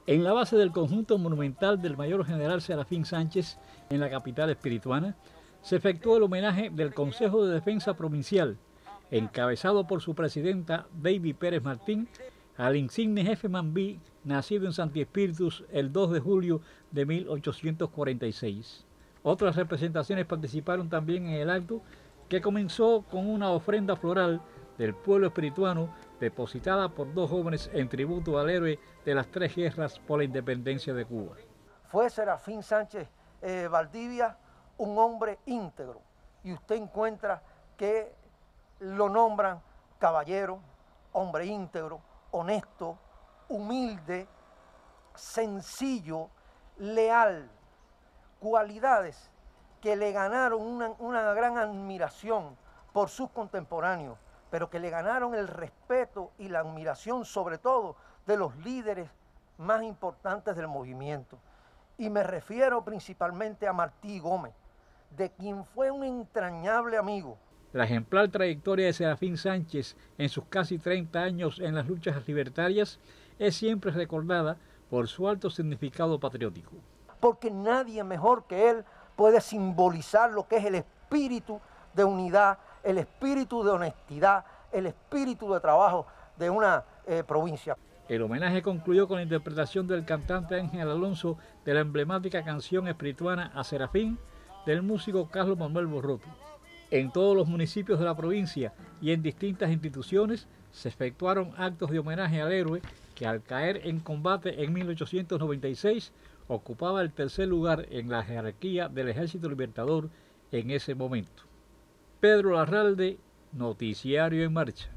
En la base del conjunto monumental del mayor general Serafín Sánchez, en la capital espirituana, se efectuó el homenaje del Consejo de Defensa Provincial, encabezado por su presidenta Baby Pérez Martín, al insigne jefe Mambí, nacido en Santi Espíritus el 2 de julio de 1846. Otras representaciones participaron también en el acto, que comenzó con una ofrenda floral del pueblo espirituano depositada por dos jóvenes en tributo al héroe de las tres guerras por la independencia de Cuba. Fue Serafín Sánchez Valdivia un hombre íntegro, y usted encuentra que lo nombran caballero, hombre íntegro, honesto, humilde, sencillo, leal, cualidades que le ganaron una gran admiración por sus contemporáneos, pero que le ganaron el respeto y la admiración sobre todo de los líderes más importantes del movimiento. Y me refiero principalmente a Martí Gómez, de quien fue un entrañable amigo. La ejemplar trayectoria de Serafín Sánchez en sus casi 30 años en las luchas libertarias es siempre recordada por su alto significado patriótico. Porque nadie mejor que él puede simbolizar lo que es el espíritu de unidad, el espíritu de honestidad, el espíritu de trabajo de una provincia. El homenaje concluyó con la interpretación del cantante Ángel Alonso de la emblemática canción espirituana A Serafín del músico Carlos Manuel Borroto. En todos los municipios de la provincia y en distintas instituciones se efectuaron actos de homenaje al héroe que, al caer en combate en 1896, ocupaba el tercer lugar en la jerarquía del Ejército Libertador en ese momento. Pedro Larralde, Noticiario en Marcha.